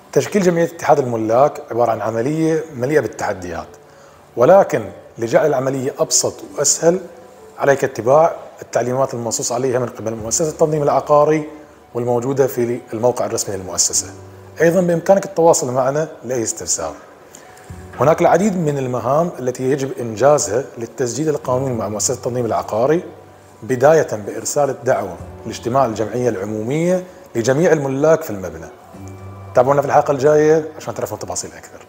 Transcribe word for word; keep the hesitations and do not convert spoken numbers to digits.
تشكيل جمعية اتحاد الملاك عبارة عن عملية مليئة بالتحديات، ولكن لجعل العملية أبسط وأسهل عليك اتباع التعليمات المنصوص عليها من قبل مؤسسة التنظيم العقاري والموجودة في الموقع الرسمي للمؤسسة. أيضا بإمكانك التواصل معنا لأي استفسار. هناك العديد من المهام التي يجب إنجازها للتسجيل القانوني مع مؤسسة التنظيم العقاري، بداية بإرسال الدعوة لاجتماع الجمعية العمومية لجميع الملاك في المبنى. تابعونا في الحلقة الجاية عشان تعرفون تفاصيل أكثر.